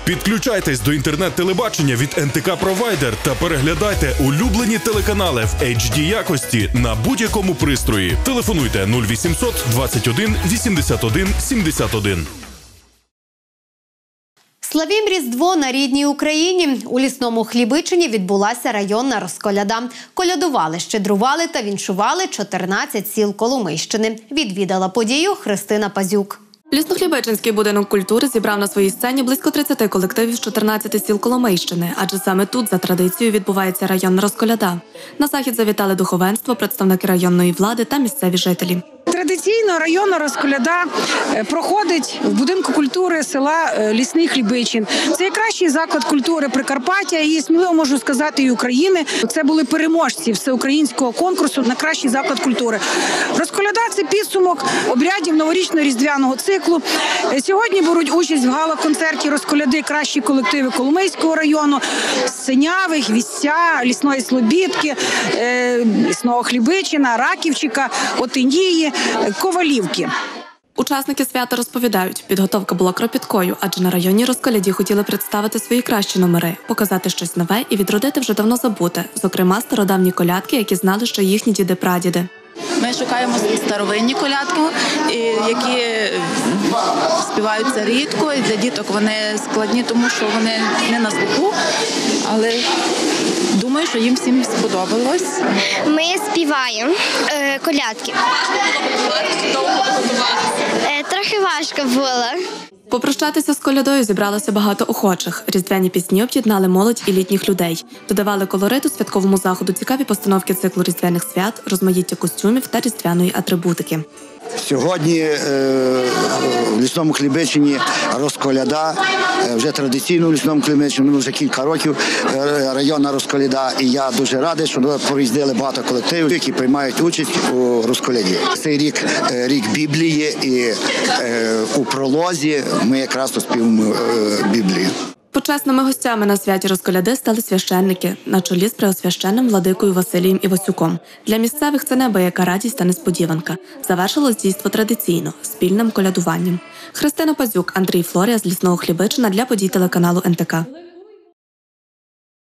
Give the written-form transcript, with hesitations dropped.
Підключайтесь до інтернет-телебачення від НТК Провайдер та переглядайте улюблені телеканали в HD якості на будь-якому пристрої. Телефонуйте 0800 21 81 71. Славім Різдво на рідній Україні. У Лісному Хлібичині відбулася районна розколяда. Колядували, щедрували та віншували 14 сіл Коломийщини. Відвідала подію Христина Пазюк. Ліснохлібичинський будинок культури зібрав на своїй сцені близько 30 колективів з 14 сіл Коломийщини, адже саме тут за традицією відбувається районна розколяда. На захід завітали духовенство, представники районної влади та місцеві жителі. Традиційно районна розколяда проходить в будинку культури села Лісний Хлібичин. Це найкращий заклад культури Прикарпаття і, сміливо можу сказати, і України. Це були переможці всеукраїнського конкурсу на кращий заклад культури. Розколяда – це підсумок обрядів новорічно-різдвяного циклу. Сьогодні беруть участь в гала-концерті розколяди кращі колективи Коломийського району, Синяви, Гвіздця, Лісної Слобідки, Лісного Хлібичина, Раківчика, Отинії, Ковалівки. Учасники свята розповідають, підготовка була кропіткою, адже на районній розколяді хотіли представити свої кращі номери, показати щось нове і відродити вже давно забуте, зокрема стародавні колядки, які знали, що їхні діди-прадіди. Ми шукаємо старовинні колядки, які співаються рідко, і для діток вони складні, тому що вони не на слуху, але думаю, що їм всім сподобалось. Ми співаємо колядки. Трохи важко було. Попрощатися з колядою зібралося багато охочих. Різдвяні пісні об'єднали молодь і літніх людей. Додавали колориту святковому заходу цікаві постановки циклу різдвяних свят, розмаїття костюмів та різдвяної атрибутики. Сьогодні в Лісному Хлібичині розколяда, вже традиційно в Лісному Хлібичині, вже кілька років районна розколяда. І я дуже радий, що проїздили багато колективів, які приймають участь у розколяді. Цей рік – рік Біблії, і у пролозі ми якраз оспіваємо Біблію. Почесними гостями на святі розколяди стали священники, на чолі з преосвященним владикою Василієм Івасюком. Для місцевих це неабияка радість та несподіванка. Завершилось дійство традиційно – спільним колядуванням. Христина Пазюк, Андрій Флорія з Лісного Хлібичина для подій телеканалу НТК.